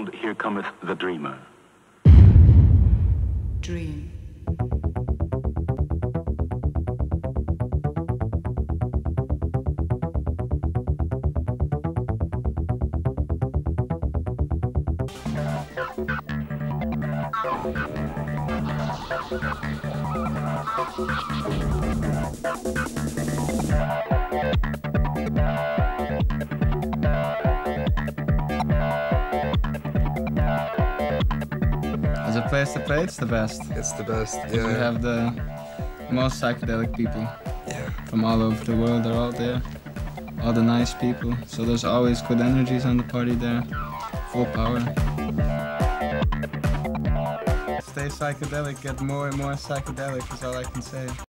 Behold, here cometh the dreamer. Dream. As a place to play, it's the best. It's the best, yeah. We have the most psychedelic people. Yeah. From all over the world, they're all there. All the nice people. So there's always good energies on the party there. Full power. Stay psychedelic, get more and more psychedelic is all I can say.